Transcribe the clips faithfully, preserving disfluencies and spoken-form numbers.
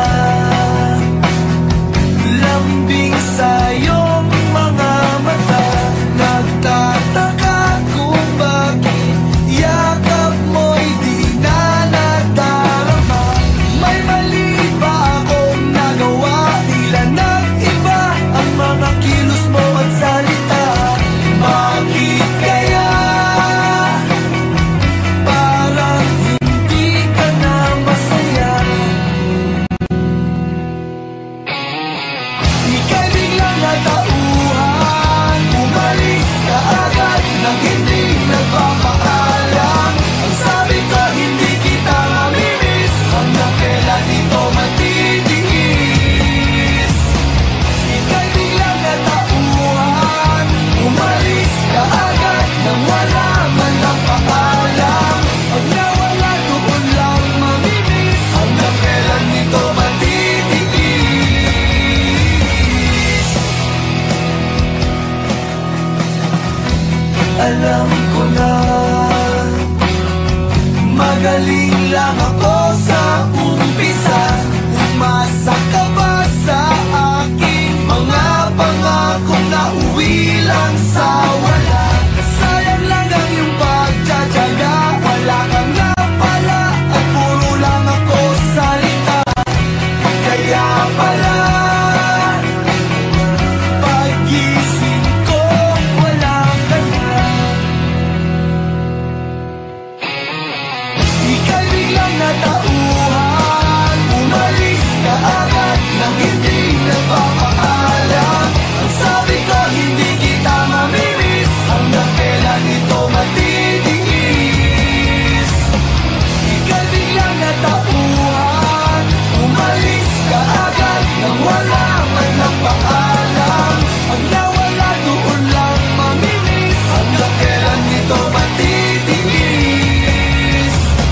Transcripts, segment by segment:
Lambing sa iyong mga mata, nagtataka kung bakit yakap mo'y di na nadarama. May mali ba akong nagawa? Tila nag-iba ang mga kilos mo at salita. Bakit kaya parang hindi ka na masaya? Ika'y biglang natauhan, umalis ka agad nang hindi nagpapaalam. Ang sabi ko hindi kita mamimiss, hanggang kailan ito matitiis? Ika'y biglang natauhan, umalis ka agad nang wala man lang paalam. Pag nawala doon lang mamimiss, hanggang kailan ito matitiis? Alam ko na magaling lang ako sa umpisa. Umasa ka ba sa aking mga pangakong nauwi lang sa wala? Sayang lang ang iyong pagtsatsaga, wala kang nga pala at puro lang ako salita. Kaya pala pag-gising ko wala ka na. Ika'y biglang natauhan, umalis ka agad nang hindi nagpapaalam. Ang sabi ko hindi kita mamimiss, hanggang kailan ito matitiis? Ika'y biglang natauhan, umalis ka agad nang wala man lang paalam. Pag nawala doon lang mamimiss, hanggang kailan ito matitiis?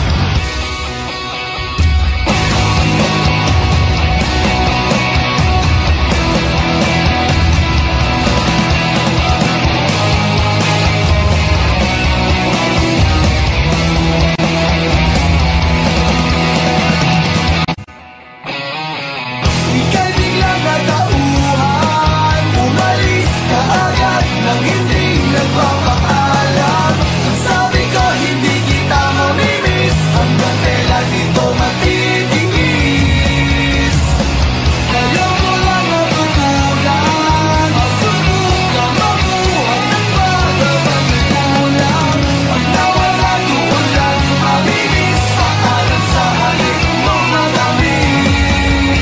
Ika'y biglang natauhan, umalis ka agad nang hindi nagpapaalam. Ang sabi ko hindi kita mamimiss, hanggang kailan ito matitiis? Ayaw mo lang matutunan, masubukan mabuhay ng pagkakatulong. Pag nawala doon lang mamimiss, paalam sa halik mo matamis.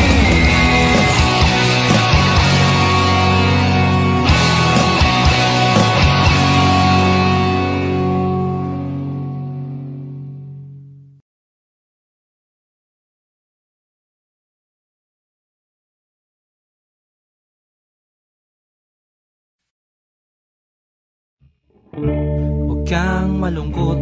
Huwag kang malungkot,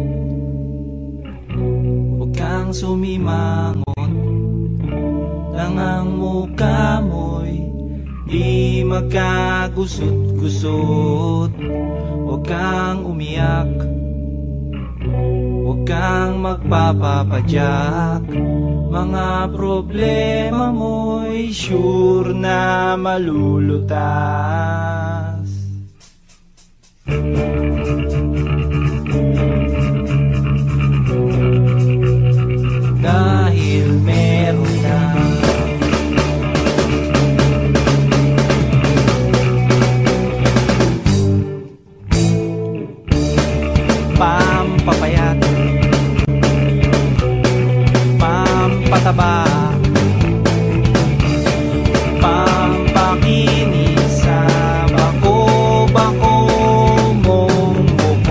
huwag kang sumimangot. Tangang mukha mo'y di magkagusot-gusot. Huwag kang umiyak, huwag kang magpapapadyak. Mga problema mo'y sure na malulutas. Dahil meron na pampapayat, pampataba, pampakinis sa bako-bako mong mukha.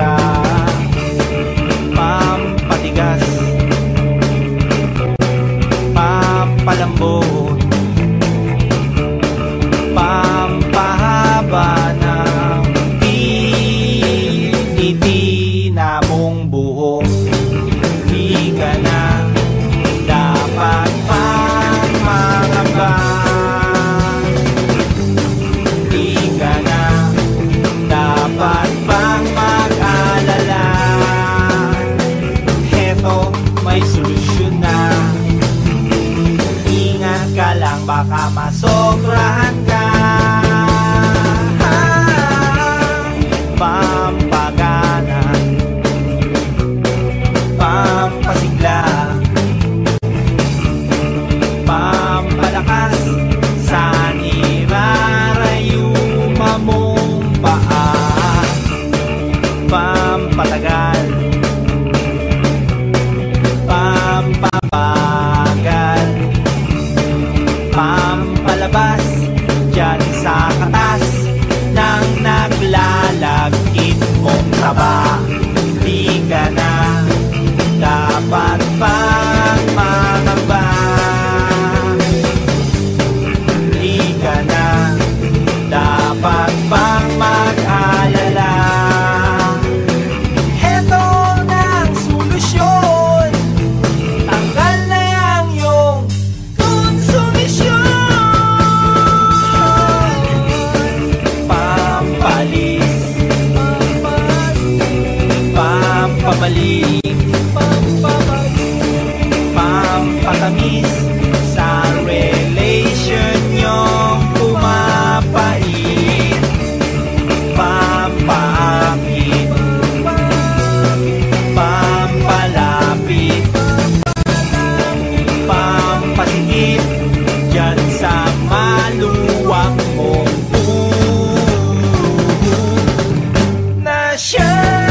lang baka masobrahan ka. Pampagana, pampasigla, pampalakas sa nirarayuma mong paa. Pampatagal, pampabagal, pampalabas dyan sa katas ng naglalagkit mong taba. Di ka na dapat pang mangamba, di ka na dapat pang mag-alala. Heto na ang solusyon, tanggal na yang iyong konsumisyon. Pampalis, pampabalik, pampatamis sa relation nyong pumapait. Pampaakit, pampalapit, pampasigit dyan sa maluwang mong na siya.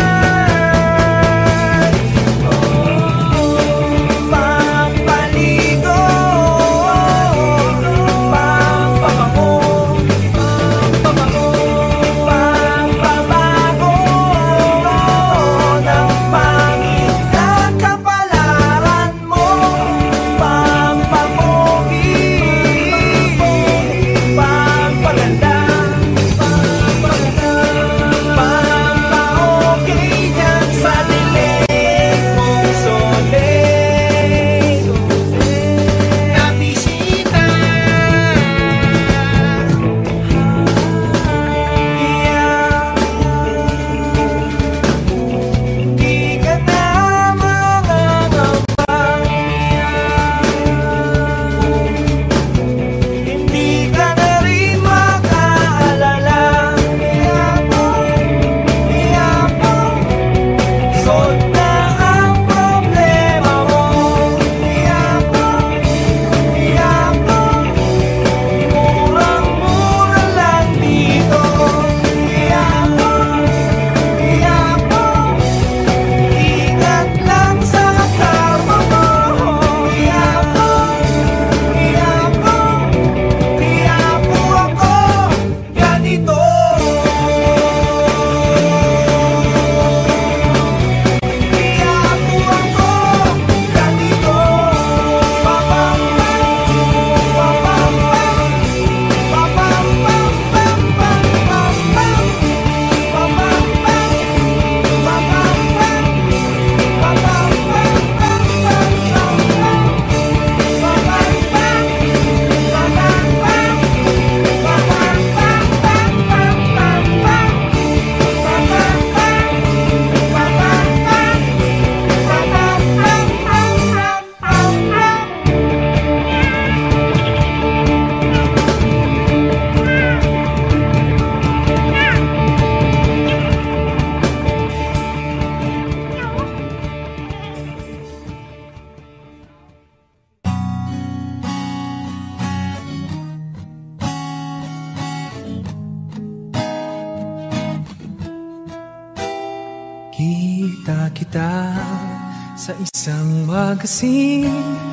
Kita kita sa isang magasin,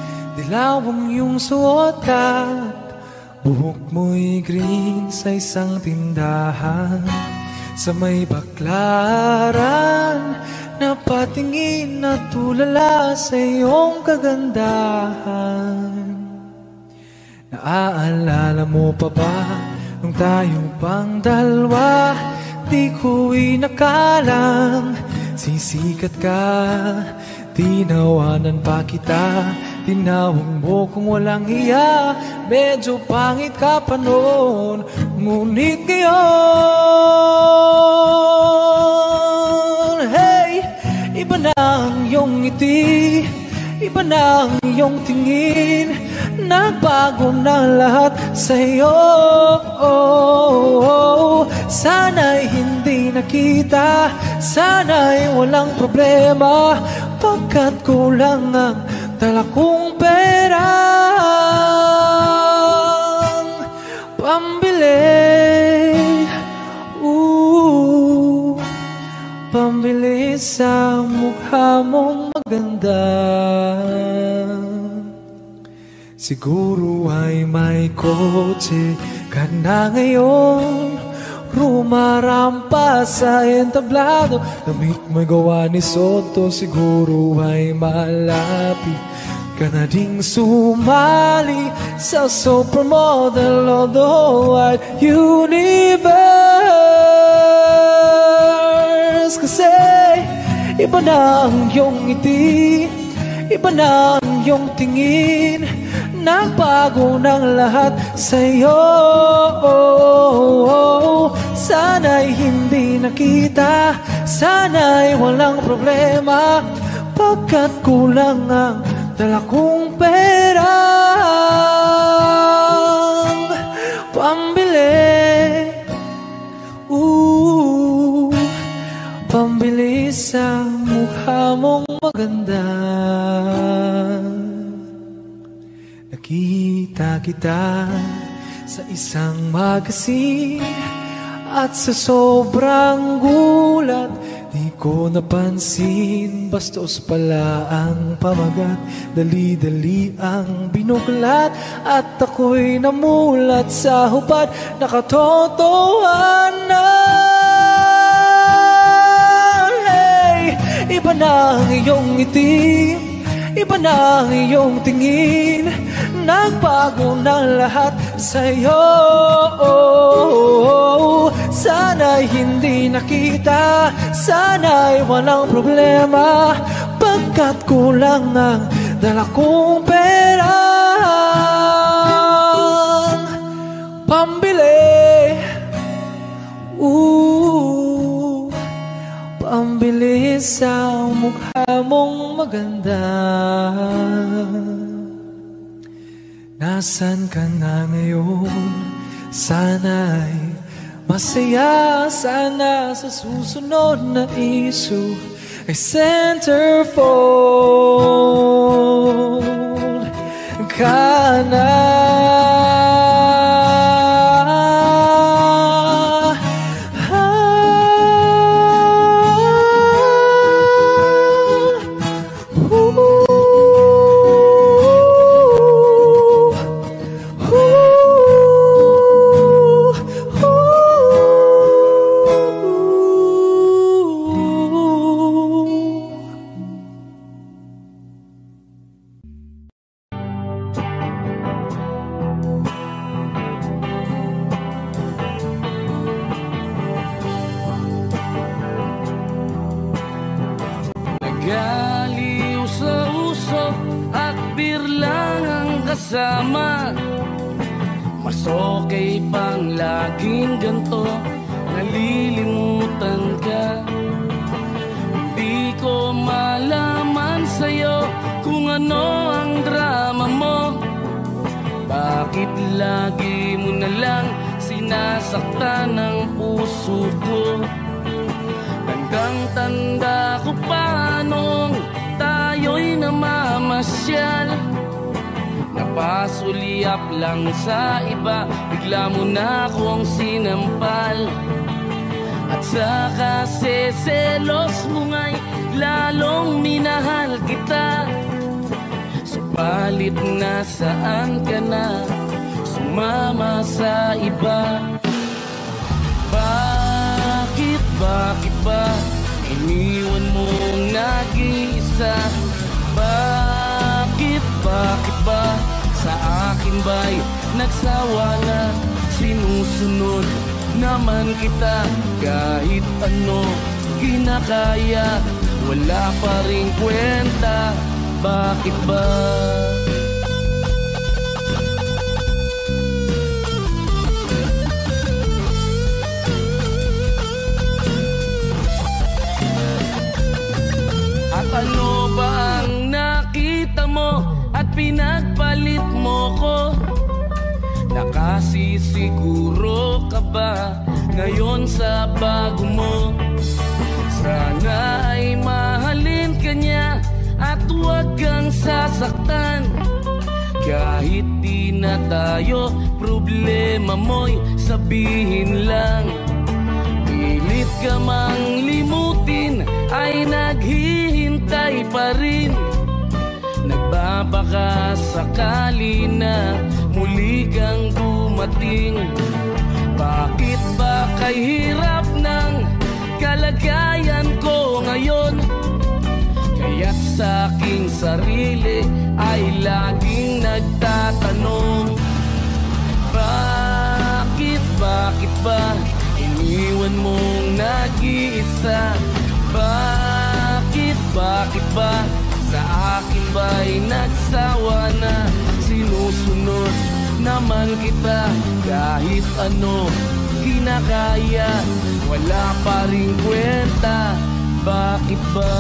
dilaw ang iyong suot at buhok mo'y green sa isang tindahan. Sa may baklaran, napatingin at tulala sa iyong kagandahan. Naaalala mo pa ba nung tayo pang dalawa? Di ko'y nakalang sisikat ka, tinawanan pa kita, tinawag mo kung walang hiya. Medyo pangit ka pa noon, ngunit ngayon, hey, iba na ang iyong ngiti, iba na ang iyong tingin. nagbago na lahat sa'yo. Sana'y hindi nakita, sana'y walang problema, pagkat kulang ang dala kong perang pambili, ooh, pambili sa mukha mong maganda. Siguro ay may kotse ka na ngayon, rumarampa sa entablado, damit may gawa ni Soto. Siguro ay malapit ka na ding sumali sa supermodel of the wide universe. Kasi iba na ang iyong ngiti, iba na ang iyong tingin, nagbago ng lahat sa'yo. Sana'y hindi nakita, sana'y walang problema, pagkat kulang ang dala kong perang pambili, ooh, pambili sa mukha mong maganda. Nakita kita sa isang magazine, at sa sobrang gulat di ko napansin, bastos pala ang pamagat, dali-dali ang binuklat, at ako'y namulat sa hubad na katotohanan. Hey, iba na ang iyong ngiti, iba na ang iyong tingin, nagbago ng lahat sa'yo. Sana'y hindi nakita, sana'y walang problema, pagkat kulang ang dala kong perang pambili, ooh, pambili sa mukha mong maganda. Nasaan ka na ngayon? Sana'y masaya, sana sa susunod na issue ay centerfold ka na. Mas okay pang laging ganto, nalilimutan ka. Hindi ko malaman sa'yo kung ano ang drama mo. Bakit lagi mo na lang sinasaktan ang puso ko? Tandang-tanda ko pa nung tayo'y namamasyal, napasulyap lang sa iba, bigla mo na akong sinampal. At saka seselos mo nga'y lalong minahal kita. Subalit nasaan ka na, sumama sa iba? Bakit, bakit ba iniwan mong nag-iisa? Bakit, bakit ba sa akin ba'y nagsawa na? Sinusunod naman kita kahit ano kinakaya, wala pa ring kwenta. Bakit ba? At ano ba ang nakita mo at pinagpalit mo ko? Nakasisiguro ka ba ngayon sa bago mo? Sana ay mahalin ka niya at huwag kang sasaktan. Kahit di na tayo, problema mo'y sabihin lang. Pilit ka mang limutin ay naghihintay pa rin. Nagbabaka sakali na muli kang dumating. Bakit ba kay hirap ng kalagayan ko ngayon? Kaya't sa aking sarili ay laging nagtatanong, Bakit, bakit ba iniwan mong nag-iisa? Bakit, bakit ba sa akin ba'y nagsawa na? Sinusunod naman kita kahit ano kinakaya, wala pa rin kwenta. Bakit ba?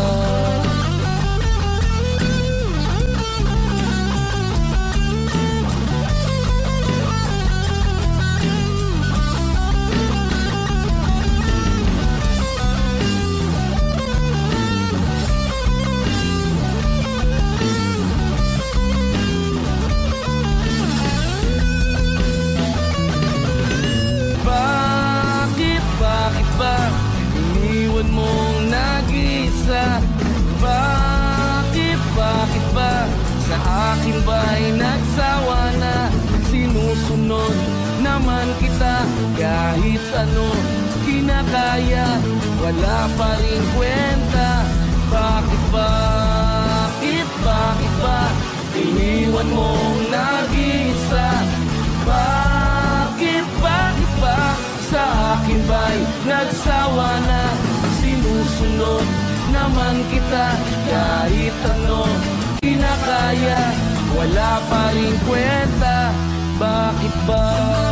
Iniwan mong nag-isa. Bakit, bakit ba sa akin ba'y nagsawa na? Sinusunod naman kita kahit ano kinakaya, wala pa rin kwenta. Bakit, bakit, bakit ba iniwan mong nag-isa? Bakit, bakit ba sa akin ba'y nagsawa na? Sinusunod naman kita kahit ano kinakaya, wala pa rin kwenta. Bakit ba?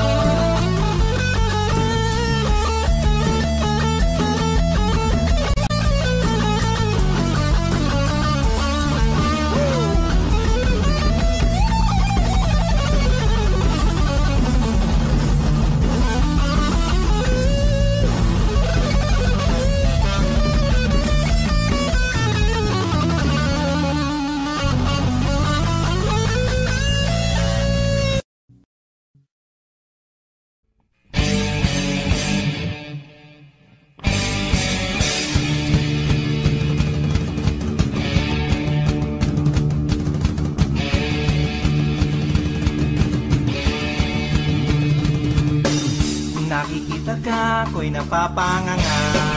Nakikita ka, ako'y napapanganga.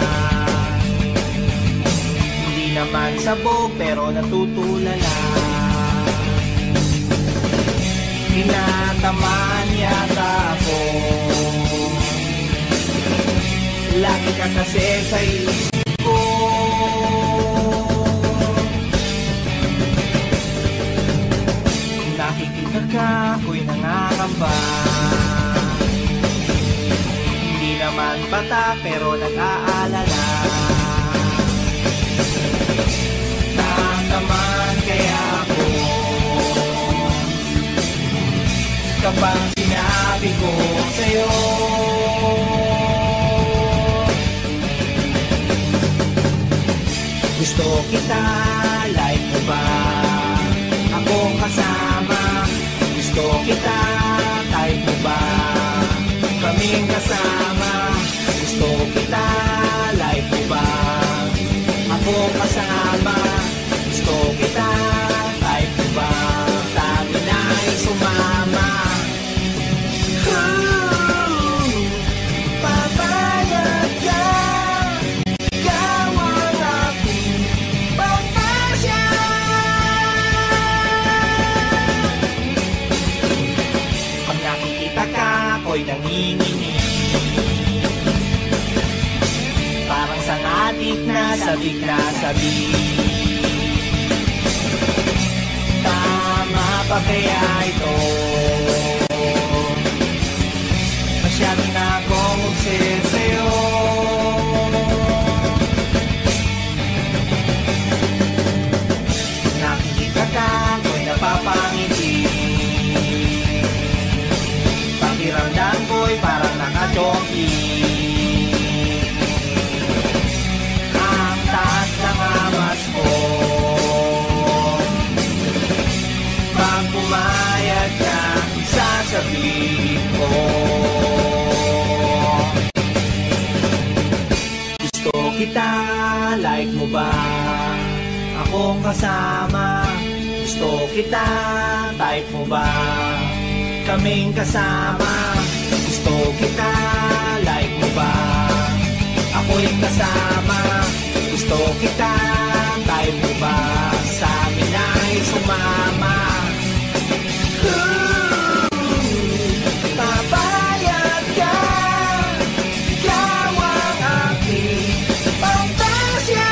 Hindi naman sabog, pero natutulala. Tinatamaan yata ako. Lagi ka kasi sa isip ko. Nakikita ka, ako'y nangangamba. Hindi naman bata pero nag-aalala. Natamaan kaya ako kapag sinabi ko sa'yo, gusto kita, like mo ba akong kasama? Gusto kita, type mo ba kaming kasama? Gusto kita, like mo ba akong kasama? Gusto kita, type mo ba tayo na'y sumama? Ooh, papayag ka, ikaw ang aking pagpasya. Pag nakikita ka, ako'y nanginginig. Parang sangatik na sabik na sabik. Tama pa kaya ito? Masyado na akong obsessed sa'yo. Nakikita ka, ako'y napapangiti. sasabihin ko. Gusto kita, like mo ba? Akong kasama. Gusto kita, type mo ba? Kaming kasama. Gusto kita, like mo ba? Ako'y kasama. Gusto kita, type mo ba? Sa amin ay sumama. Ooh, papayag ka. Ikaw ang aking pantasya.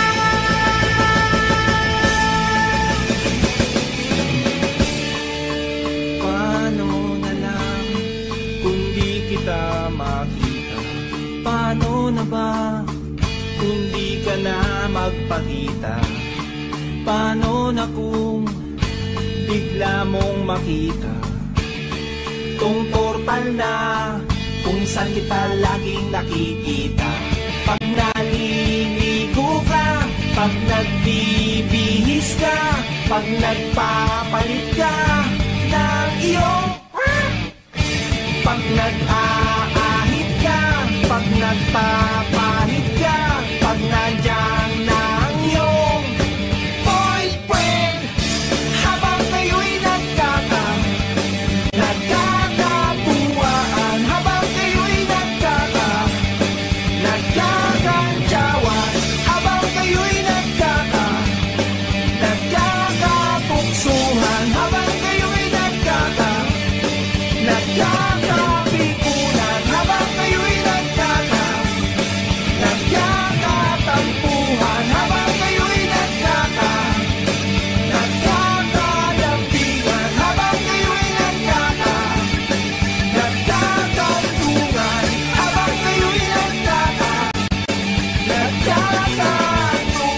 Paano na lang kung di kita makita? Paano na ba kung di ka na magpakita? Paano na kung bigla mong makita tong portal na kung saan kita laging nakikita? Pag naliligo ka, pag nagbibihis ka, pag nagpapalit ka ng iyong pag nag-aahit ka, pag nagpapalit ka, pag nandiyan na ang iyong boyfriend, habang kayo'y nagkaka nagkakapuwaan, habang kayo'y nagkaka nagkakantsawan, habang kayo'y nagkaka nagkakapuksuhan, habang kayo'y nagkaka nagkakapikunan, habang kayo'y nagkaka nagkakatampuhan, habang kayo'y nagkaka nagkakalampingan, habang kayo'y nagkaka nagkakantungan, habang kayo'y nagkaka nagkakantungan,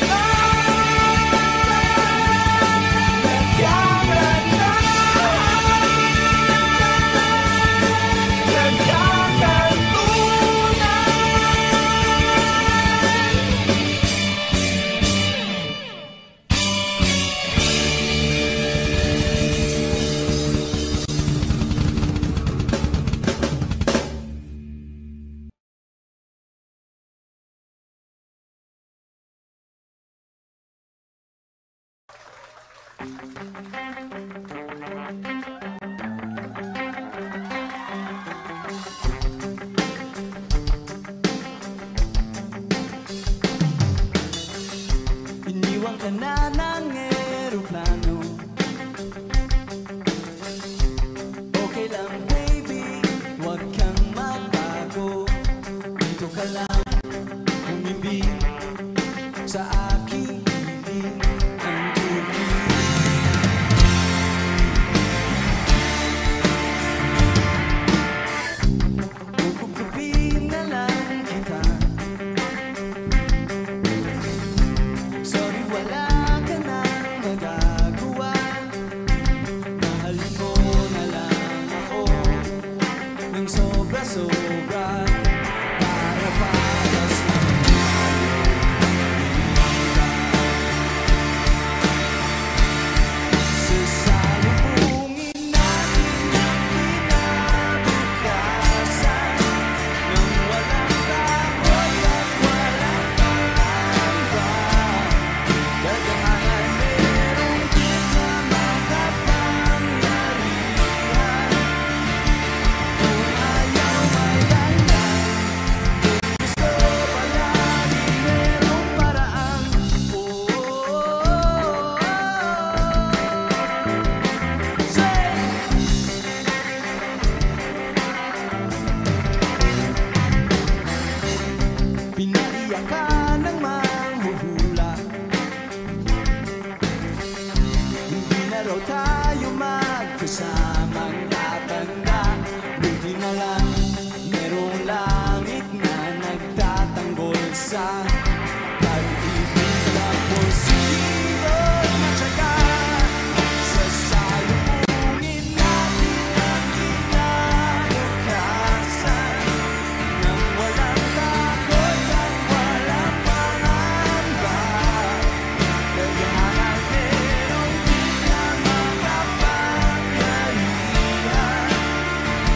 iniwan ka na ng eroplano. Okay lang baby, huwag kang magbago. Dito ka lang umibig sa aking hiling ang tubig. Kukupin na lang kita. Sorry, wala ka nang magagawa. Mahalin mo na lang ako ng sobra-sobra para patas na sasalubungin natin ang kinabukasan nang walang takot at walang pangamba. Gagahan merong di na makapangyarihan. Kung ayaw may landan, gusto palagi merong paraan. Oh, oh, oh, say! Pinaiyak ka ng manghuhula. Hindi na raw tayo magkasamang tatanda. Buti na lang merong langit na nagtatanggol sa pag-ibig na posible matyaga. Sasalubungin natin ang kinabukasan nang walang takot at walang pangamba. Gagahan merong di na makapangyarihan.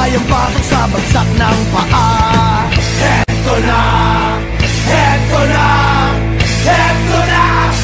kayang pasok sa bagsak ng paa. Heto na, heto na, heto na.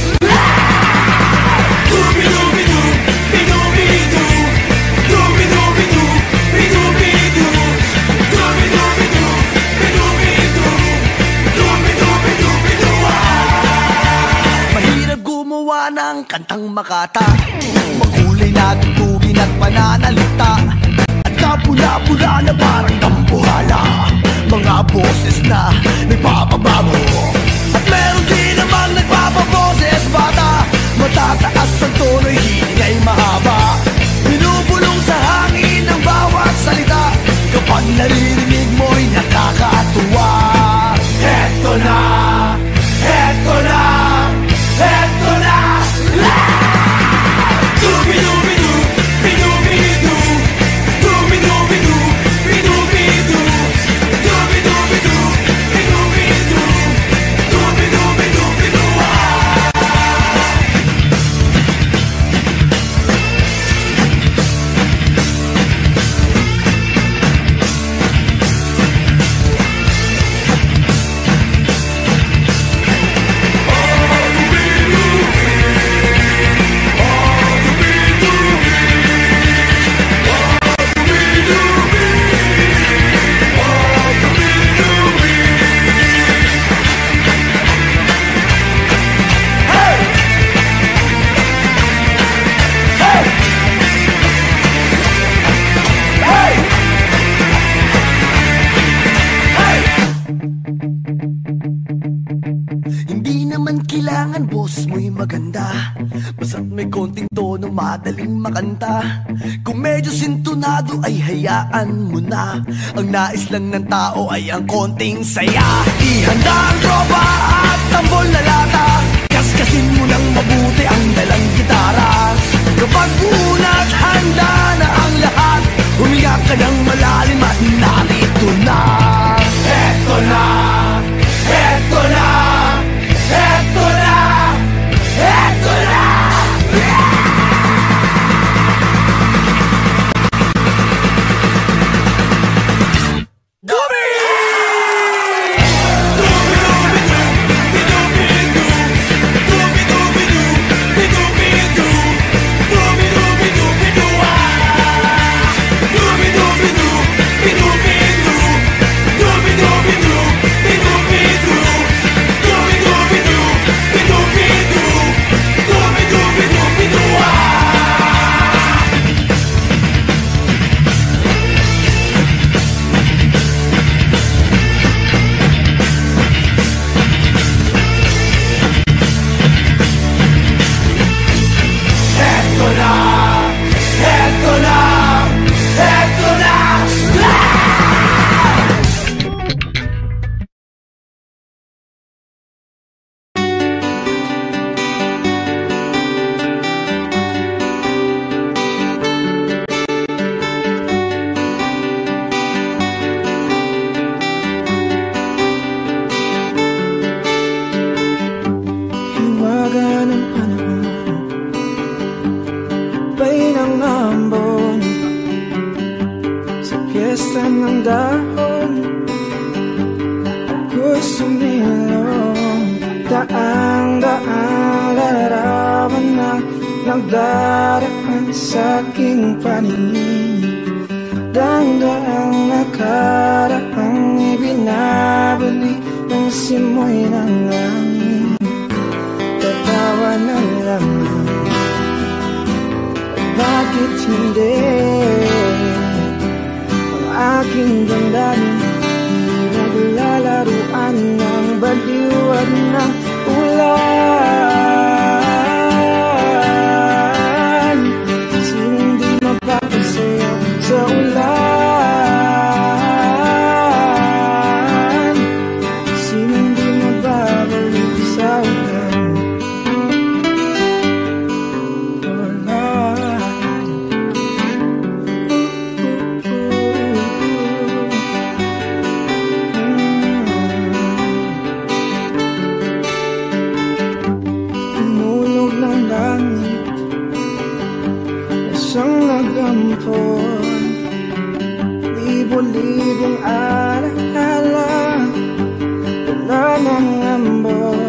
Dubi-dubi-du, bidubi-du, dubi-dubi-du, bidubi-du, dubi-dubi-du, bidubi-du, dubi-dubi-du-bidu. Mahirap gumawa ng kantang makata, makulay na tugtugin at pananalita, at kapula-pula na parang dambuhala, mga boses na nagpapababo. At meron din namang nagpapaboses bata, matataas ang tono'y hiling ay mahaba, binubulong sa hangin ang bawat salita, kapag naririnig mo'y nakakatuwa. Heto na, heto na, heto na. Dubi-dubi-du, bidubi-du, dubi-dubi-du, bidubi-du, dubi-dubi-du, bidubi-du, dubi-dubi-du-bidu. Hindi naman kailangan boses mo'y maganda, basta't may konting tono madaling makanta. Kung medyo sintonado ay hayaan mo na, ang nais lang ng tao ay ang konting saya. Ihanda ang tropa at tambol na lata, kaskasin mo ng mabuti ang dalang gitara. Kapag buo na't handa na ang lahat, huminga ka ng malalim at narito na. Heto na, heto na, heto na, heto na. Dubi! Dubi-dubi-du, bidubi-du, dubi-dubi-du, bidubi-du, dubi-dubi-du-bidu. Dubi-dubi-du, bidubi-du, dubi-dubi-du, bidubi-du, dubi-dubi-du, bidubi-du, dubi-dubi-du-bidu. Heto na, heto na, heto na. Hiwaga ng panahon, bay ng ambon, sa piyesta ng dahon, ako'y sumilong. Daang-daang larawan na nagdaraan sa aking paningin, daang-daang nakaraang ibinabalik ng simoy ng langit. Tatawa na lamang, bakit hindi ang aking damdamin di naglalaruan ng baliwan ng ulan? Sinong di mapapasayaw sa ulan? Sinong di mababalik sa ulan? Isang nagampon, di libo-libong alaala, wala nang ambon.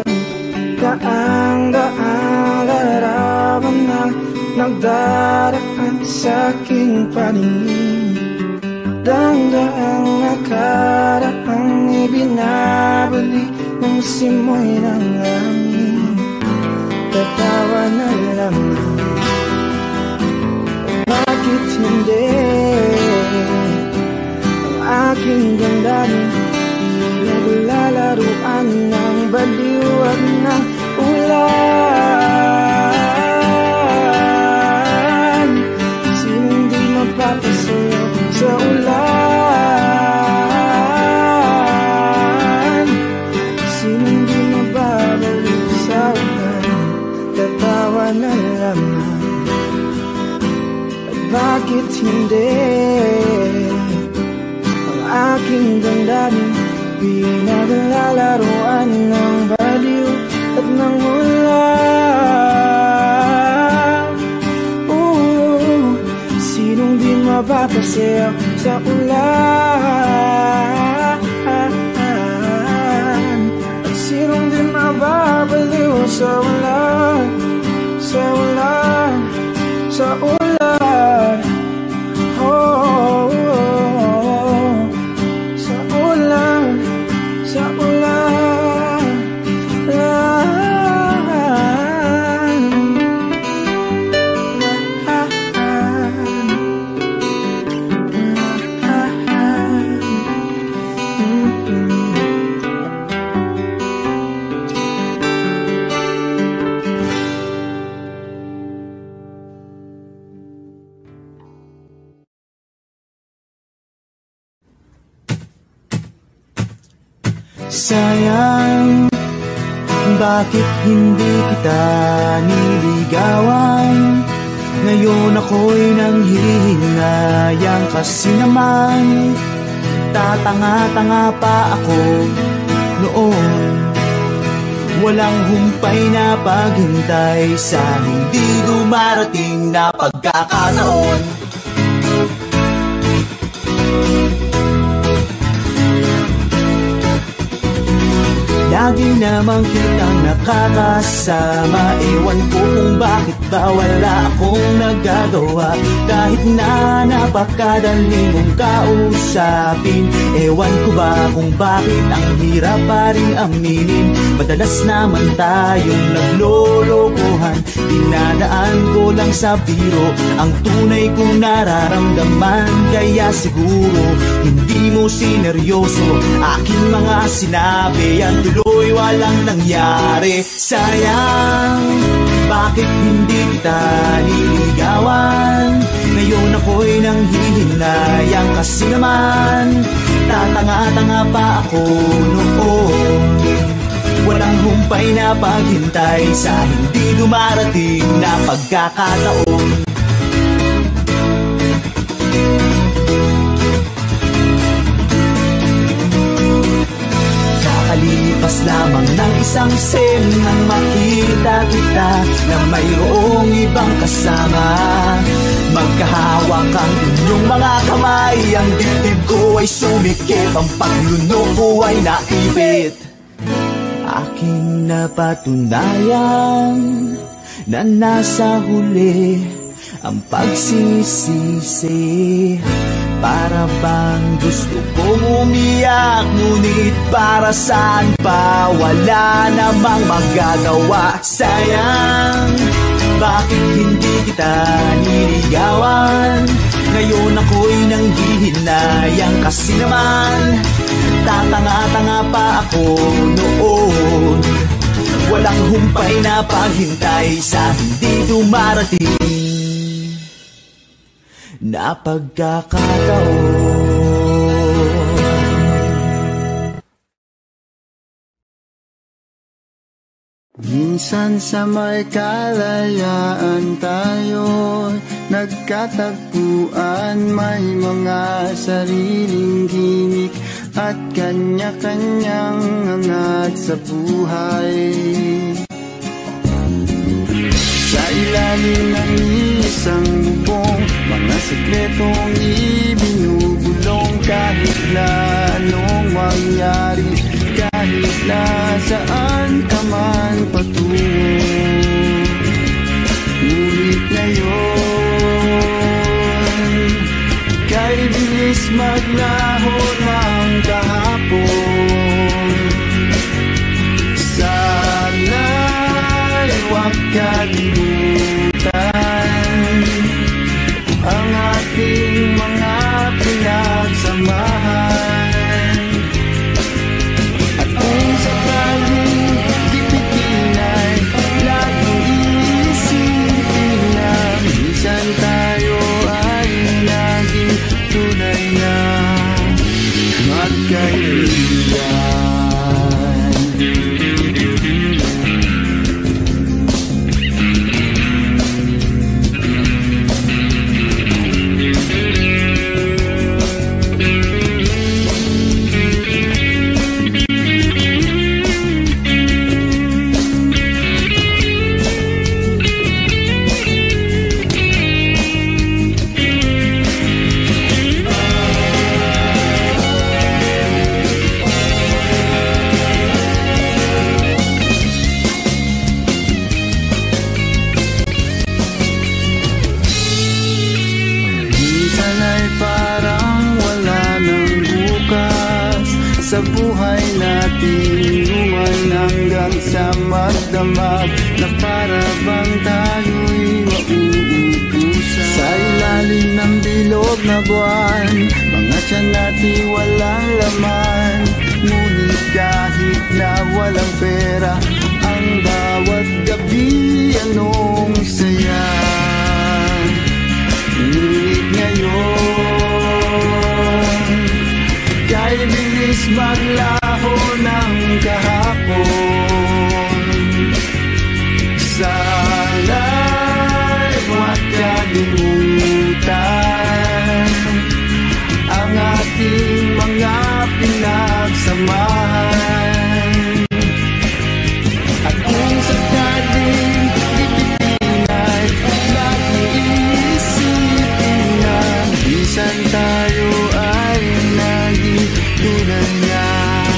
Daang-daang larawan na nagdaraan sa aking paningin. Daang-daang nakaraang ibinabalik ng simoy ng langit. Tatawa na lamang, bakit hindi ang aking damdamin naglalaruan ng baliwag ng ulan? Sinong di mapapasayo sa ulan? Sinong di mababalik sa ulan? Tatawa na lamang, at bakit hindi ang aking damdamin pinaglalaruan ng baliw at ng ulan? uh, Sinong di mapapasayaw sa ulan? At sinong di mababaliw sa ulan? Sa ulan, sa ulan, oh, oh, oh. Sa ulan, sa ulan, lan, sayang, bakit hindi kita niligawan? Ngayon ako'y nanghihinayang kasi naman tatanga-tanga pa ako noon. Walang humpay na paghintay sa hindi dumarating na pagkakataon. Lagi namang kitang nakakasama, ewan ko kung bakit ba wala akong nagagawa. Kahit na napakadali mong kausapin, ewan ko ba kung bakit ang hirap pa rin aminin. Madalas naman tayong naglolokohan, dinadaan ko lang sa biro ang tunay kong nararamdaman. Kaya siguro hindi mo sineryoso aking mga sinabi, yan tuloy walang nangyari. Sayang, bakit hindi kita niligawan? Ngayon ako'y nanghihinayang kasi naman tatanga-tanga pa ako noon. Walang humpay na paghintay sa hindi dumarating na pagkakataon. Kakalipas lamang ng isang sen nang makita kita na mayroong ibang kasama. Magkahawak ang inyong mga kamay, ang dibdib ko ay sumikip, ang paglunok ko ay naipit. Aking napatunayan na nasa huli ang pagsisisi. Para bang gusto kong umiyak, ngunit para saan pa, wala namang magagawa. Sayang, bakit hindi kita niligawan? Ngayon ako'y nanghihinayang kasi naman tatanga-tanga pa ako noon. Walang humpay na paghintay sa hindi dumarating na pagkakataon. Minsan sa may kalayaan tayo nagkatagpuan, may mga sariling gimik at kanya-kanyang hangat sa buhay. Sa ilalim ng isang bubong, mga sekretong ibinubulong, kahit na anong mangyari, kahit na saan ka man patungo. Ngunit ngayon, kay bilis maglaho ng kahapon. Sana'y huwag kalimutan ang ating mga pinagsamahan. At kung sakaling tipitin ay laging iisipin na minsan tayo ay naging tunay na magkaibigan. Sa buhay natin, luman hanggang sa magdamag, na para bang tayo'y mauutusan. Sa ilalim ng bilog na buwan, mga tiyan natin walang laman. Ngunit kahit na walang pera, ang bawat gabi anong saya. Ngunit ngayon, kay bilis maglaho ng kahapon. Sana'y huwag kalimutan ang ating mga pinagsamahan. At kung sakaling tipitin ay laging iisipin na minsan tayo ay naging tunay na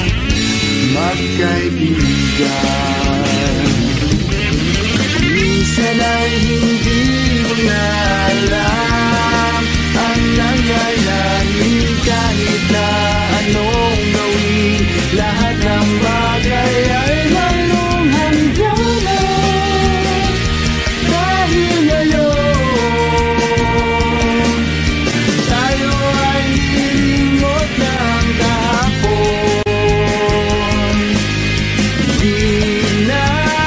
magkaibigan. Minsan ay hindi mo na alam ang nangyayari, kahit na anong gawin, lahat ng bagay ay lalong hangganan. Dahil ngayon, tayo ay nilingot ng kahapon. Di na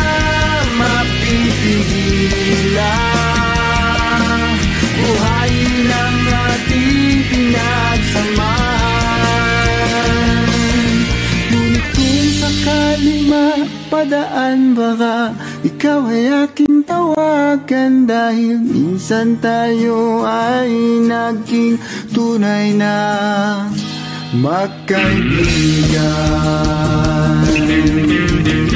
mapipigilan, buhayin ang ating pinagsamahan. Ngunit kung sakaling mapadaan, baka ikaw ay aking tawagan, dahil minsan tayo ay naging tunay na magkaibigan.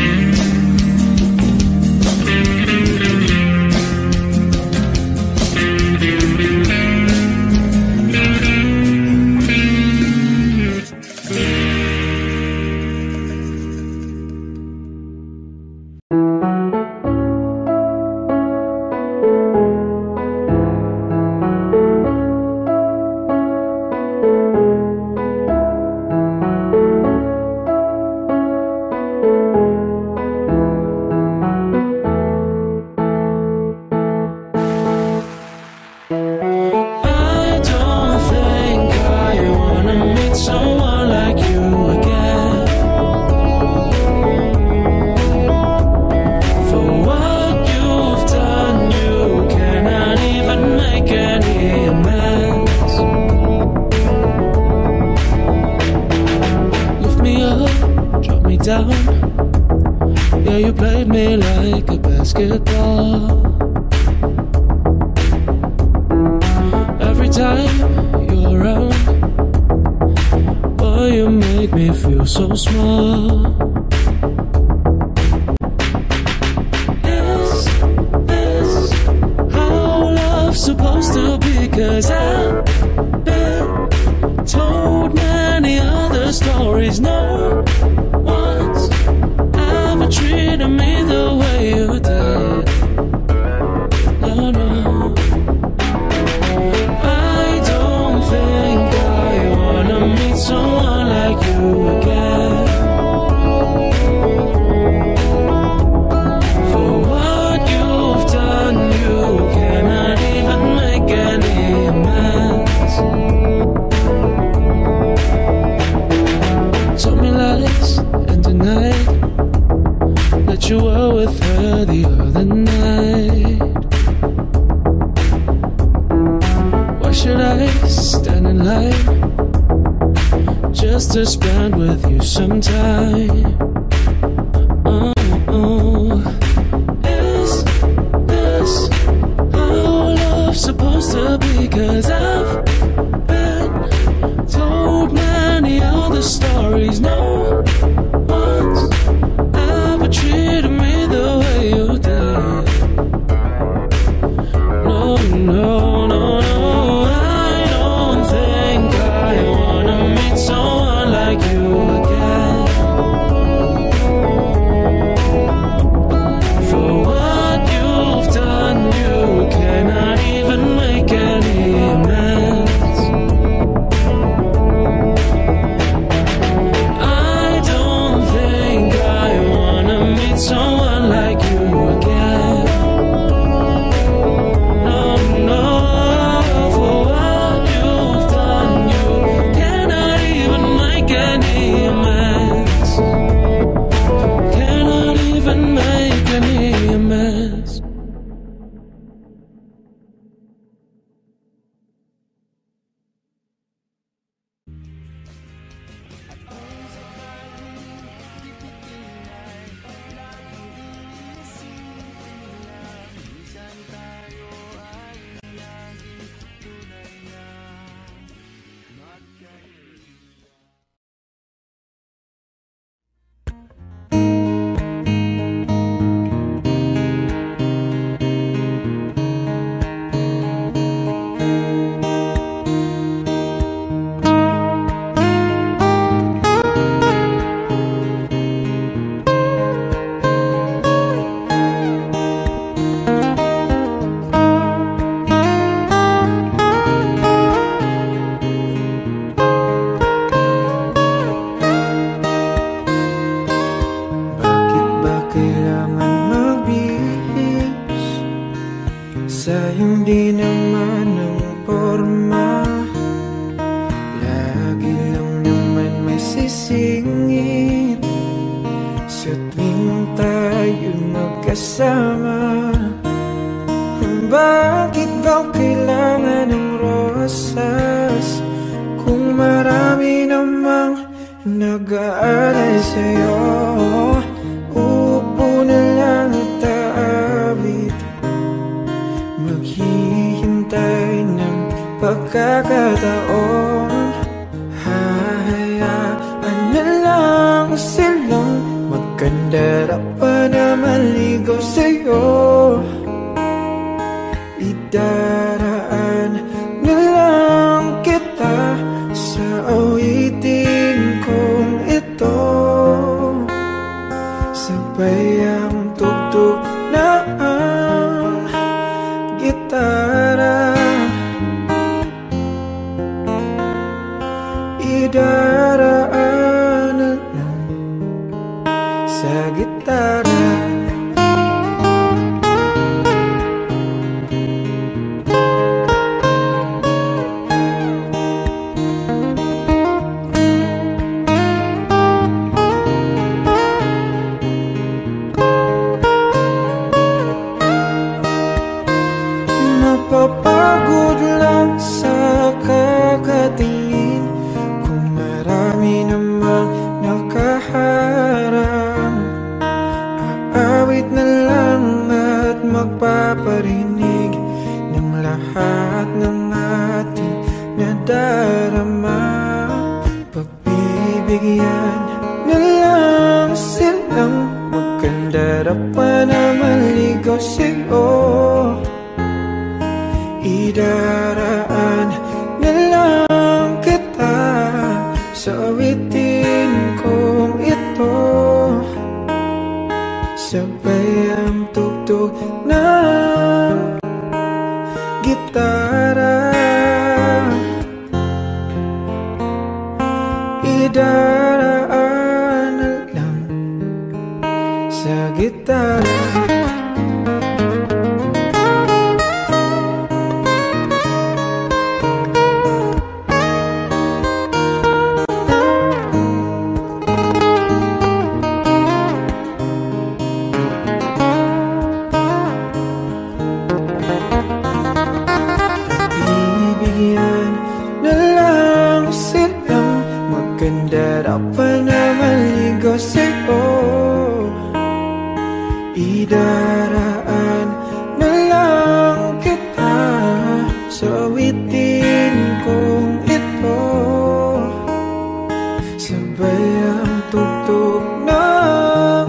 Down. Yeah, you played me like a basketball. Every time you're around, boy, you make me feel so small. Is this how love's supposed to be? 'Cause I've been told stories. No one's ever treated me the way you did. No, no, I don't think I wanna meet someone like you again. For what you've done, you cannot even make any amends. Told me lies and denied that you were with her the other night. Why should I stand in line just to spend with you some time? Oh, oh. Is this how love's supposed to be? 'Cause I've been told many other stories. No one's ever treated me the way you did. No, no, no, no, I don't think I wanna meet someone like you again. For what you've done, you cannot even make any amends. I don't think I wanna meet someone like you again. No, no, for what you've done, you cannot even make any amends. Cannot even make any amends. Bakit ba kailangan magbihis? Sayang di naman ang porma. Lagi lang naman may sisingit sa tuwing tayo magkasama. Bakit ba kailangan ng rosas kung marami namang nag-aalay sa'yo? Uupo na lang at aawit, maghihintay ng pagkakataon. Hahayaan na lang silang magkandara pa na maligaw sa'yo. Idaraan na lang kita sa awitin kong ito. Sabay ang tugtog na ang gitara. Idaraan na lang sa gitara. Napapagod lang sa kakatingin kung marami namang nakaharang. Aawit na lang at magpaparinig ng lahat ng ating nadarama. Pagbibigyan na lang silang magkandara pa na maligaw sa'yo. Idaraan na lang kita sa awitin idaraan na lang sa gitara. Idaraan na lang kita sa awitin kong ito, sabay ang tugtog ng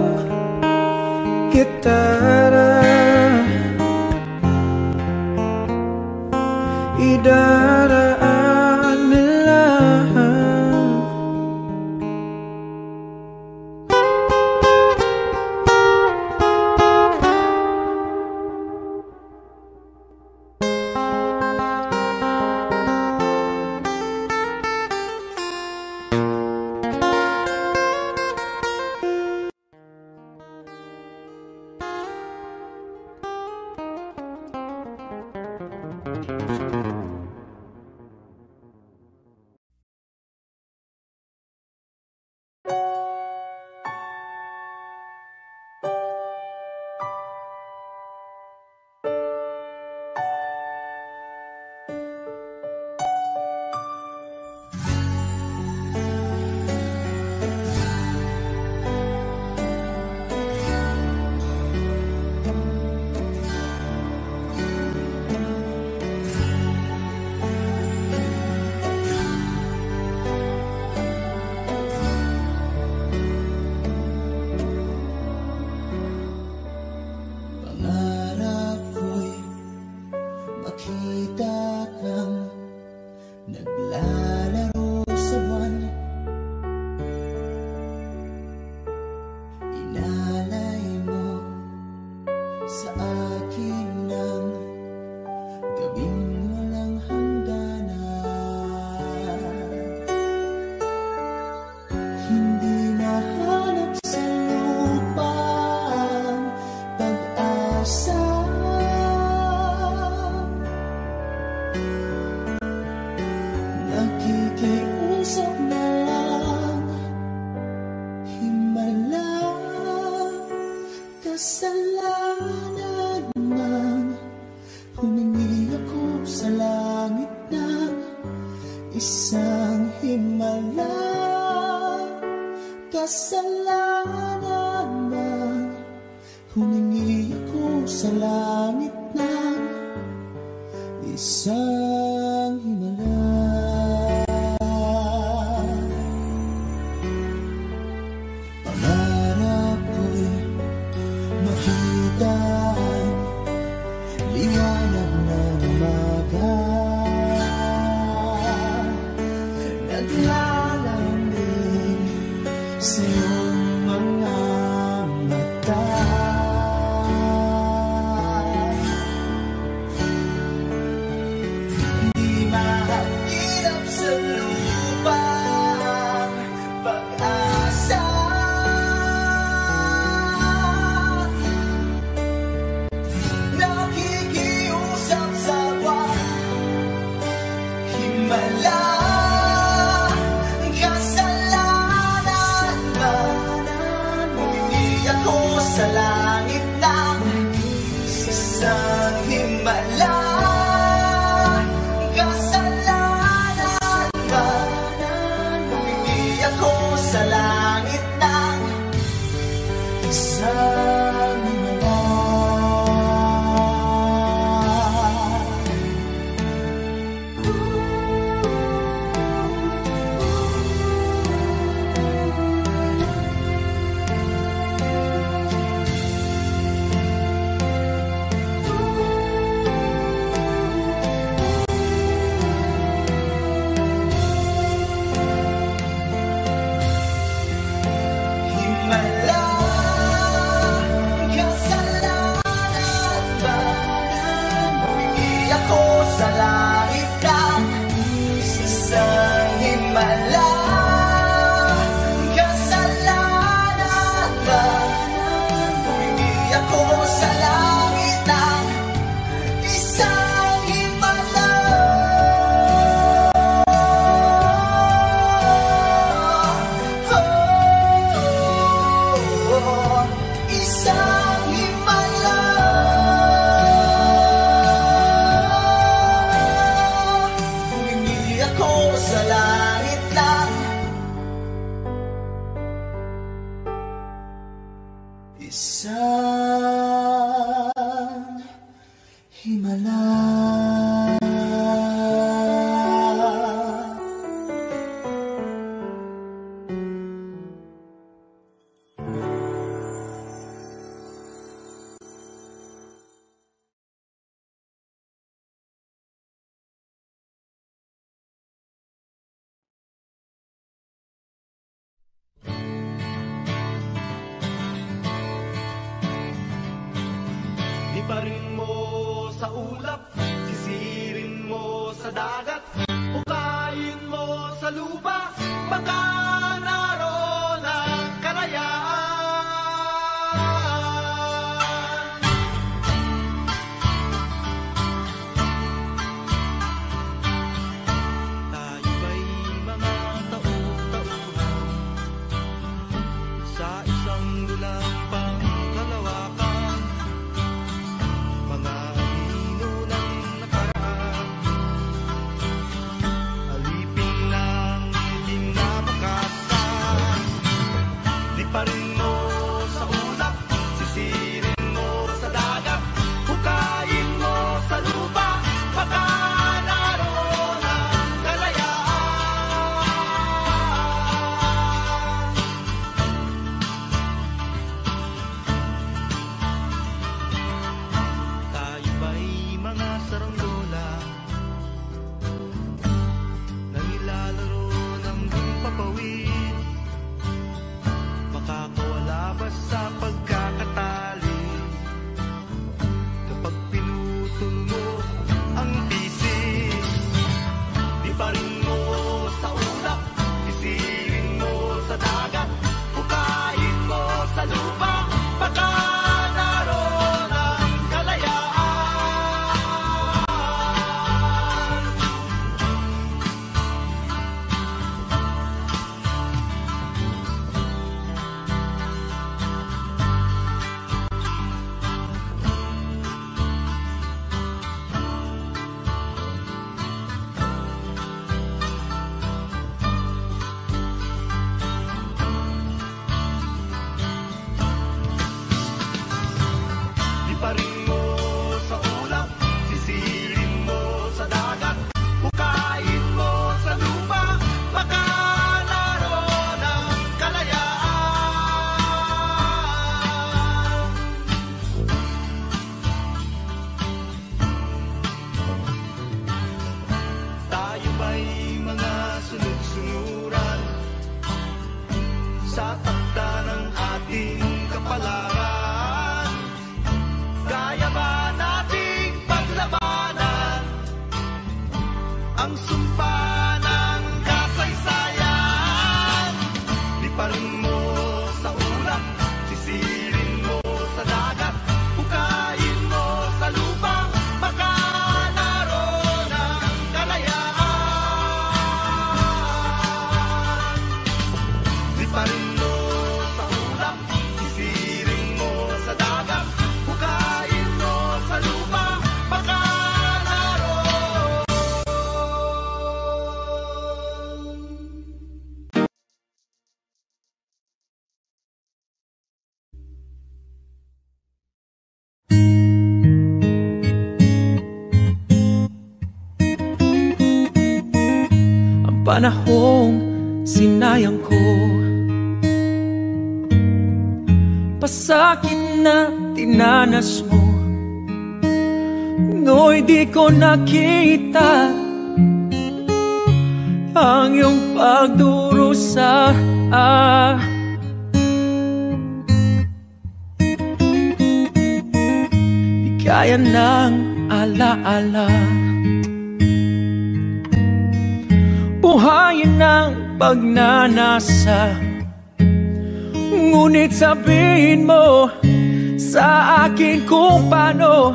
gitara. Idaraan na lang. Kasalanan man, humingi ako sa langit ng isang himala. Kasalanan man, humingi ako sa langit ng isang himala. Sa langit ng isang himala, kasalanan man, humingi ako sa langit ng isang himala. ko sa langit lang. Isang himala. Ibarin mo sa ulap, sisirin mo sa dagat, hukayin mo sa lupa, baka naroon ang kalayaan. Tayo ba'y mga tao-tauhan sa isang dulang pangkalawakan? Mga anino ng nakaraan, alipin ng kinabukasan. Liparin mo sa ulap, sisirin mo sa dagat, hukayin mo sa lupa, baka naroon ang kalayaan. Tayo ba'y mga saranggola na nilalaro ng himpapawid? Makakawala ba sa pagkakatali kapag pinutol mo ang bisig? Di pa rin mo sa ulap, isirin mo sa dagat, hukayin mo sa lupa, baka naroon ang kalayaan. Di pa rin mo sa ulap, sisirin mo sa dagat, hukayin mo sa lupa, baka naroon ang kalayaan. Tayo ba'y mga sunod-sunuran sa takda ng ating kapalaran? Kaya ba nating paglabanan ang sumpa ng kasaysayan? Di pa rin mo sa ulap, sisirin mo sa dagat, hukayin mo sa lupa, baka naroon ang kalayaan. Di pa rin mo sa ulap, sisirin mo sa dagat, hukayin mo sa lupa, baka naroon. Ang panahong sinayang ko, pasakit na tinanas mo, no'y di ko nakita ang iyong pagdurusa. Ah, di kaya ng alaala, buhayin ng pagnanasa. Ngunit sabihin mo sa akin kung paano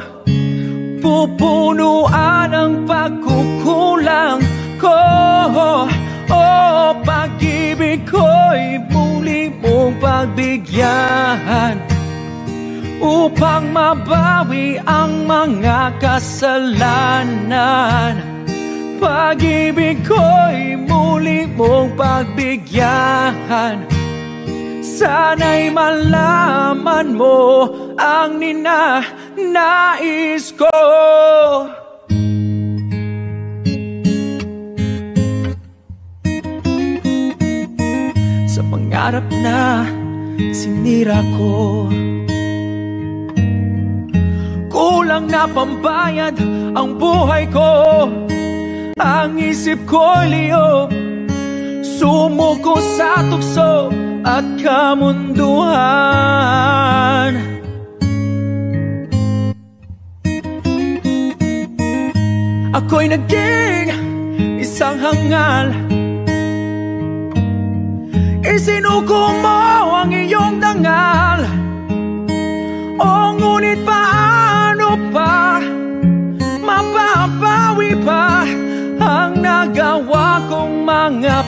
pupunuan ang pagkukulang ko. Oh, pag-ibig ko'y muli mong pagbigyan upang mabawi ang mga kasalanan. pag-ibig ko'y muli mong pagbigyan. Sana'y malaman mo ang ninanais ko. Sa pangarap na sinira ko, kulang na pambayad ang buhay ko. Ang isip ko'y liyo, sumuko sa tukso at kamunduhan. Ako'y naging isang hangal, isinuko mo ang iyong dangal. O ngunit paano pa mababawi pa ang nagawa kong mga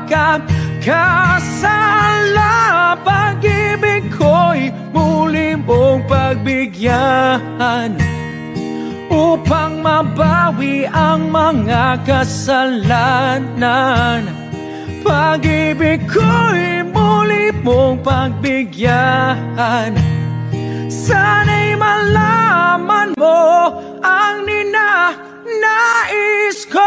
pagkakasala? Pag-ibig ko'y muli mong pagbigyan upang mabawi ang mga kasalanan. Pag-ibig ko'y muli mong pagbigyan. Sana'y malaman mo ang ninanais ko.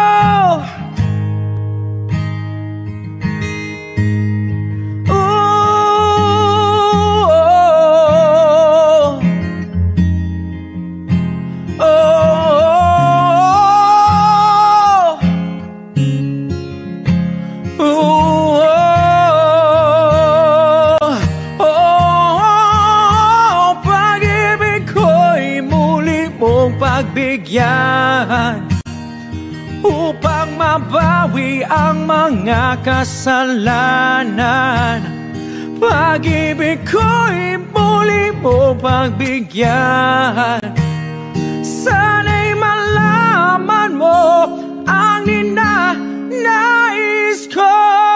Upang mabawi ang mga kasalanan. Pag-ibig ko'y muli mo pagbigyan. Sana'y malaman mo ang ninanais ko.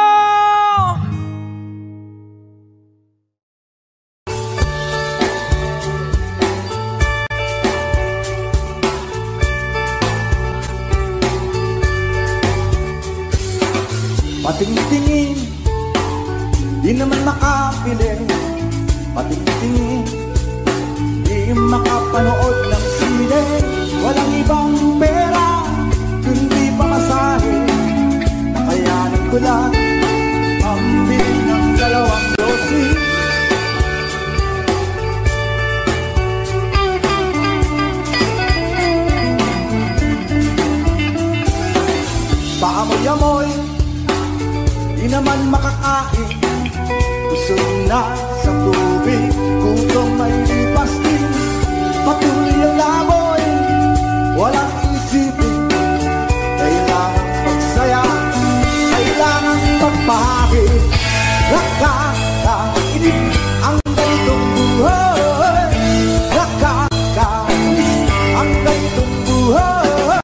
Patingtingin, di naman makapiling. Patingtingin, di makapanood ng sine. Walang ibang pera, kundi pamasahe. Nakayanan ko lang ang bill ng dalawang dosi. Paamoy-amoy, di naman makakain. Busog na sa tubig, gutom may lipas din. Patuloy ang laboy, walang isipin. Kailangan magsaya, kailangan magpahid. Nakakainis ang ganitong buhay. Nakakainis ang ganitong buhay.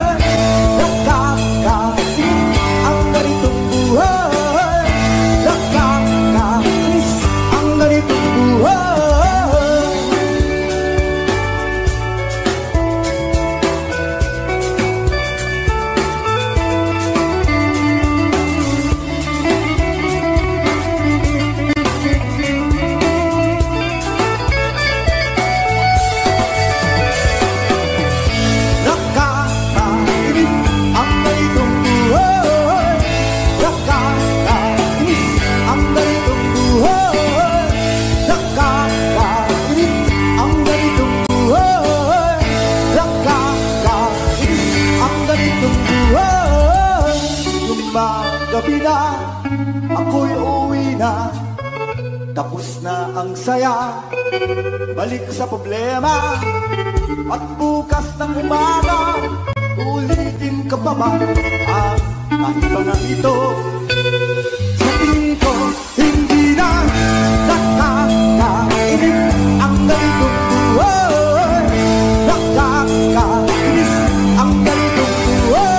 Gabi na, ako'y uwi na. Tapos na ang saya, balik sa problema. At bukas ng umaga, ulitin ka pa ba ang iba na ito? Sa tingin ko, hindi na nakakainis ang ganitong buhay. Nakakainis ang ganitong buhay.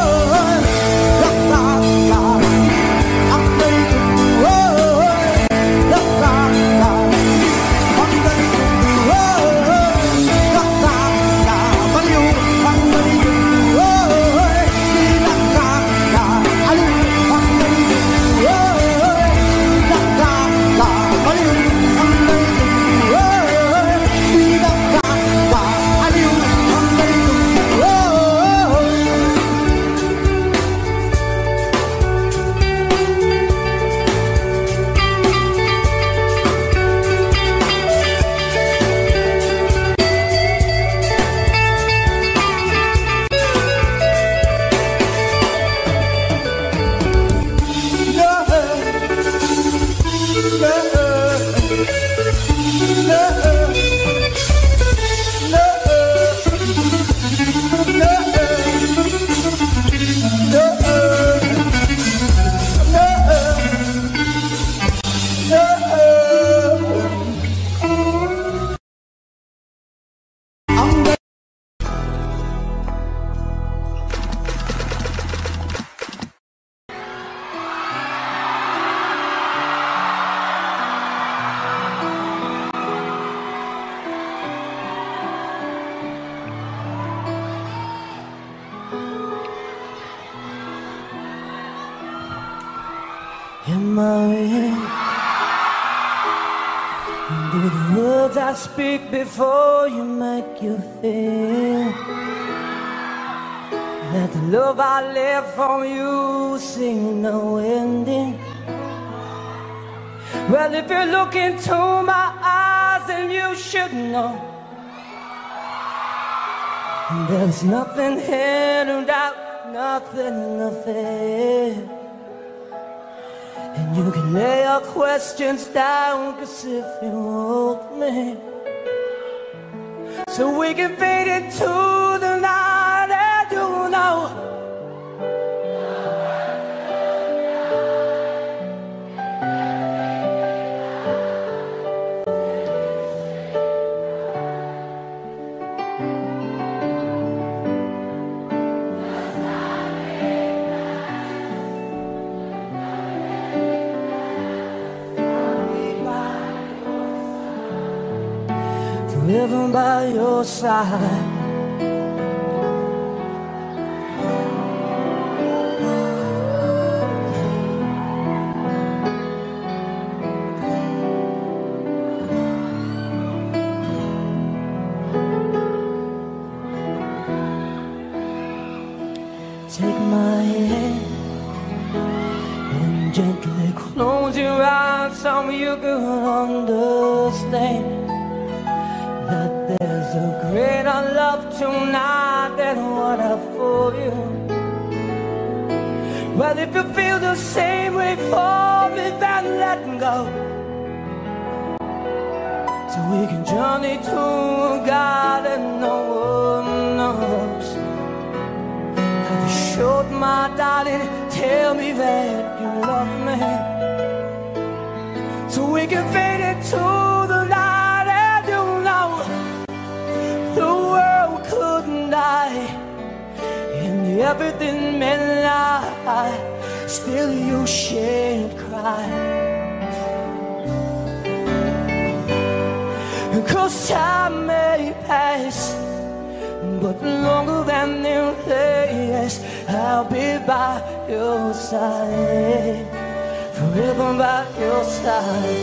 Nakakainis in my head. Do the words I speak before you make you feel that the love I left from you seems no ending? Well, if you look into my eyes, then you should know there's nothing here to doubt, nothing, nothing. And you can lay your questions down, 'cause if you want me, so we can fade into the night and you'll know living by your side. Take my hand and gently close your eyes so you can understand that there's a greater love tonight than what I for you. Well, if you feel the same way for me, then let go, so we can journey to a God that no one knows. Have you showed, my darling, tell me that you love me, so we can fade into the night. The world couldn't die, and everything may lie, still you shan't cry. 'Cause time may pass, but longer than you last, I'll be by your side, forever by your side.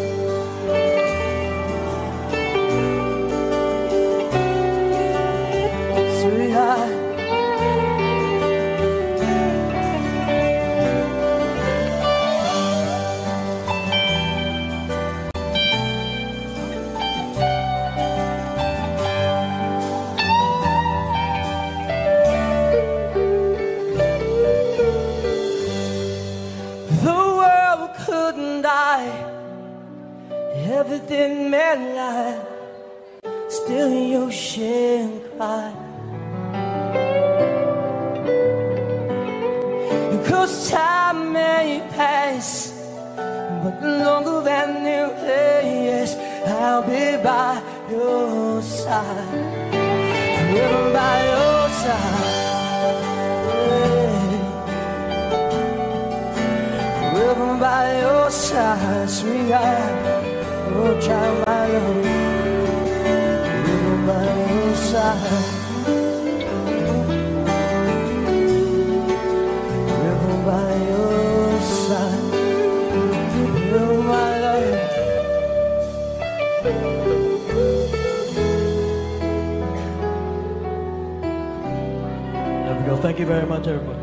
Sweetheart, the world couldn't die, everything may lie, still you shan't cry. 'Cause time may pass, but longer than you last, I'll be by your side, forever by your side, forever by your side, sweetheart. Oh, child, my love, forever by your side. By your side, you're my love. There we go. Thank you very much, everybody.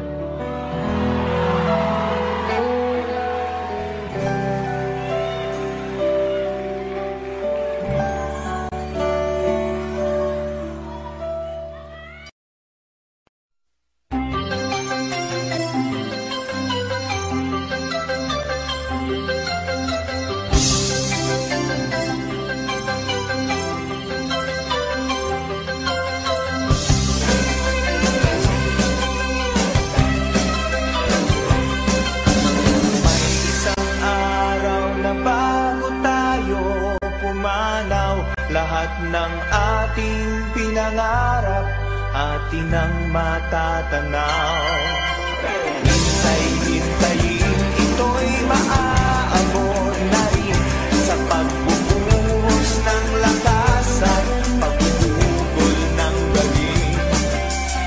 Lahat ng ating pinangarap, atin ang matatanaw. Hintay-hintayin, ito'y maaabot na rin sa pagbubuhos ng lakas at pagbubugol ng galing.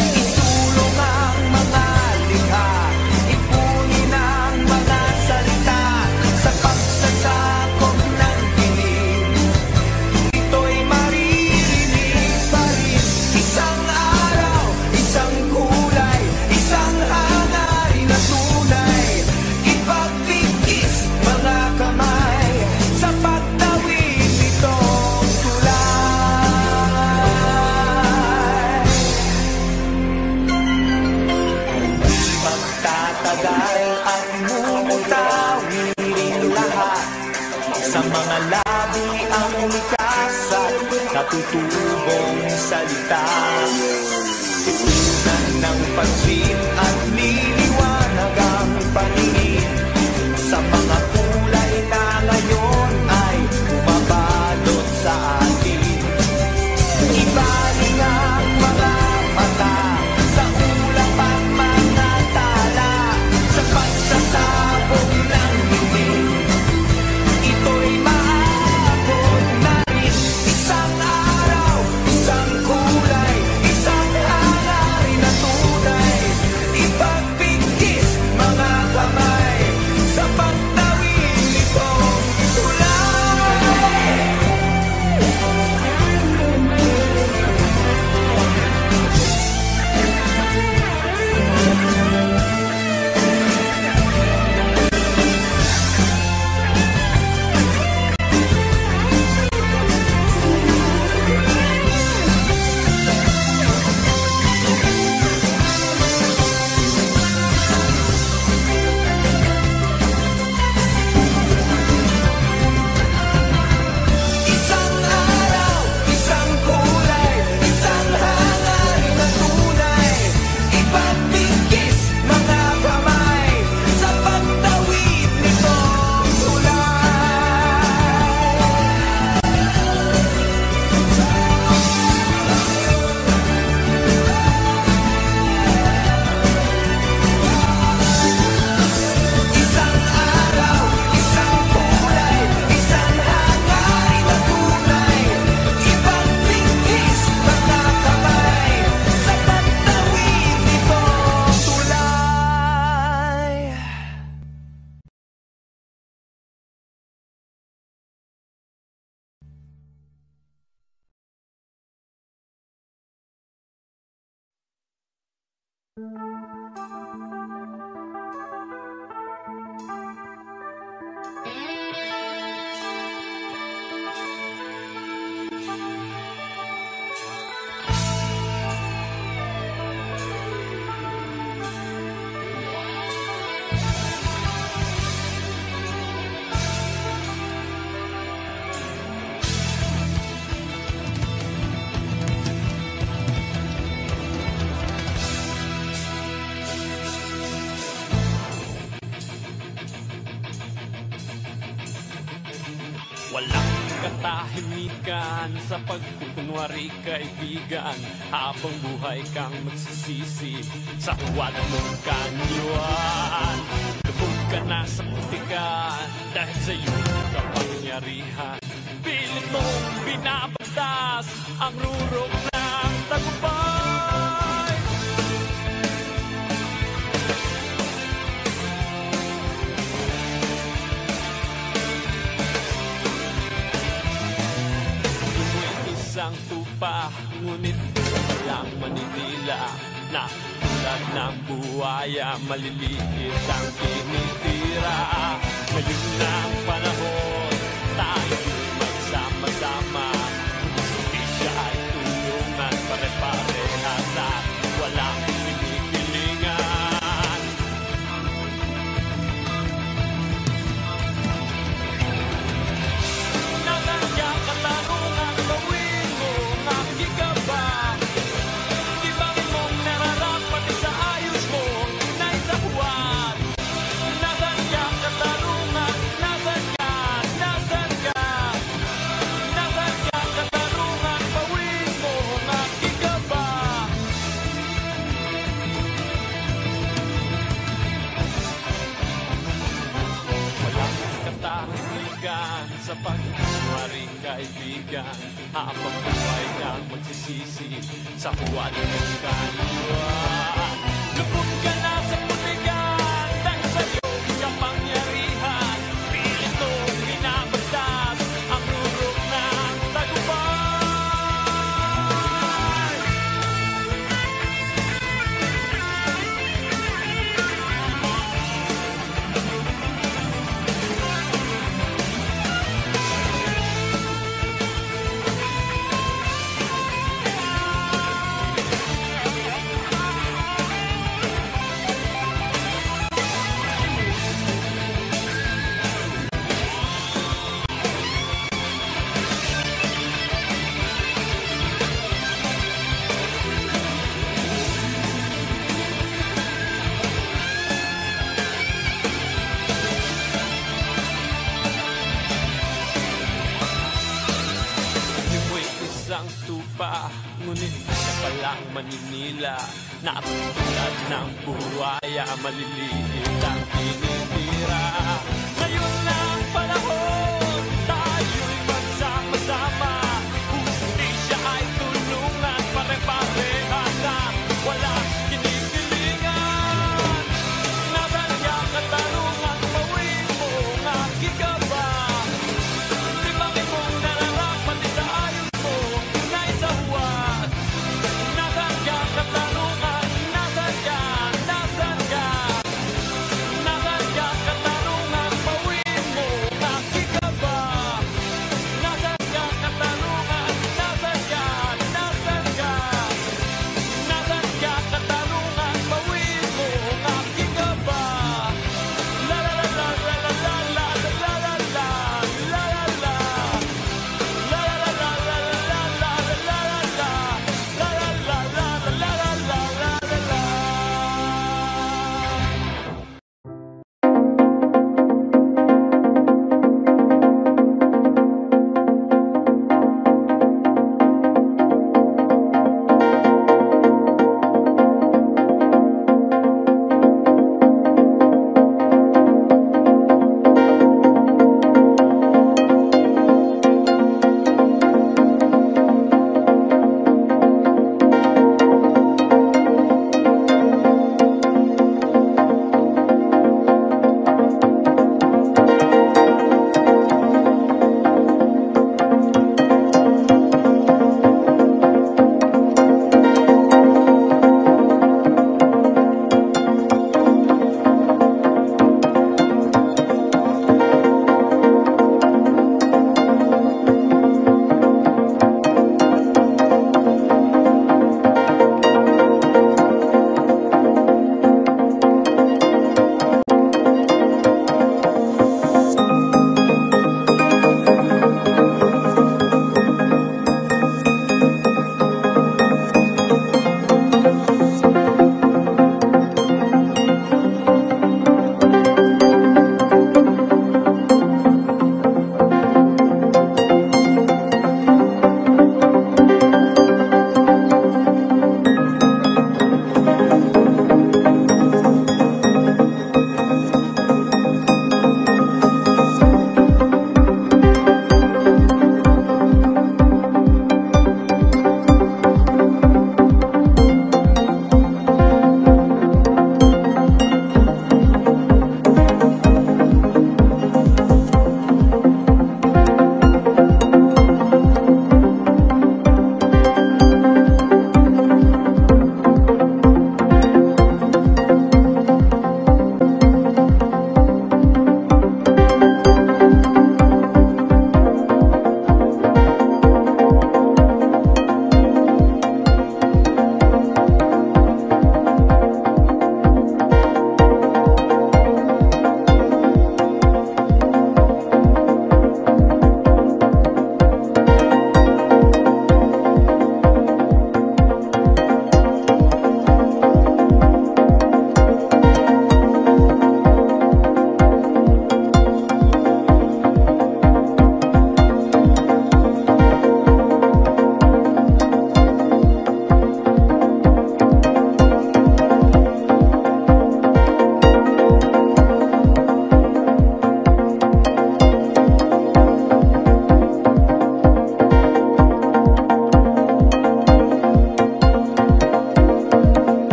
Isulong ang mga likha, ipunin ang mga salita. at mumutawirin lahat. Sa mga labi ang likas at natutubong salita. Tutunan ng pansin at liliwanag ang paningin sa mga kulay na ngayon ay bumabalot sa atin. Ibaling ang mga mata sa ulap at mga tala, sa pagsasabog ng himig. Ito'y maabot na rin. Isang araw, isang kulay, isang hangarin na tunay. Ipagbigkis mga kamay sa pagtawid nitong tulay. Isang araw, isang kulay, isang hangarin na tunay. Ipagbigkis mga kamay sa pagtawid nitong tulay. Isang araw, isang kulay, isang hangarin na tunay. Ipagbigkis mga kamay sa pagtawid nitong tulay. Walang katahimikan sa pagkukunwari kaibigan, habang buhay kang magsisisi sa huwad mong kanyuan. Lubog ka na sa putikan dahil sa iyong kapangyarihan. Pilit mong binabatas ang rurok ng tagumpay. Isang tupa, ngunit walang manitila, na tulad ng buhaya, maliliit ang tinitira. Ngayon na ang panahon, tayo'y magsama-sama. Hindi siya ay tulungan, pare-parehas at walang pinipilingan. Nagandang katanungan, gawin mo ang gigaba. Ibangin mong nararapat sa ayos mo na isabuan. Nagandang katanungan, nasan ka, nasan ka? Nagandang katanungan, gawin mo ang gigaba. Walang katahimikan sa pagkunwari kaibigan, habang buhay kang magsisisi sa huwad mong kanyuan. Lubog ka na sa putikan dahil sa iyong kapangyarihan. Pilit mong binabatas ang rurok ng tagumpay. ngunit siya palang maninila. Na tulad ng buhaya, maliliit ang tinitira.